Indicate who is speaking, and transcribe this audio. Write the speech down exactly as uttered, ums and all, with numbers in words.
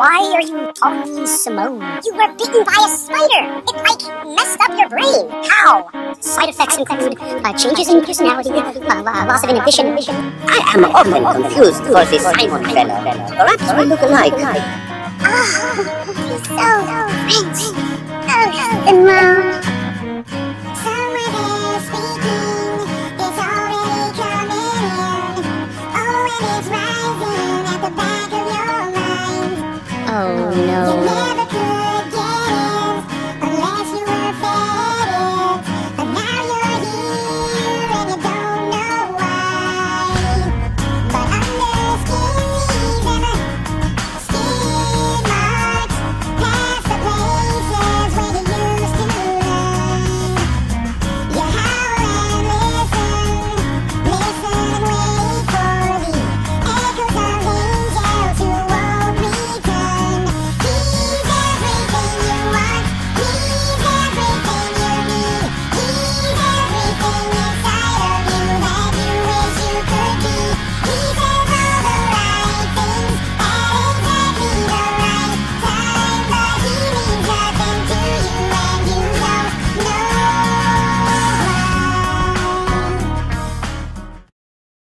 Speaker 1: Why are you calling me Simone? You were bitten by a spider. It, like, messed up your brain. How? Side effects include uh, changes in personality, uh, loss of inhibition.
Speaker 2: I am often confused for this Simon fellow. Perhaps we look alike.
Speaker 1: Oh, he's so French. Oh, Simone.
Speaker 3: Someone is speaking. It's already coming in. Oh, and it's rising at the back of your mind.
Speaker 1: Oh, no.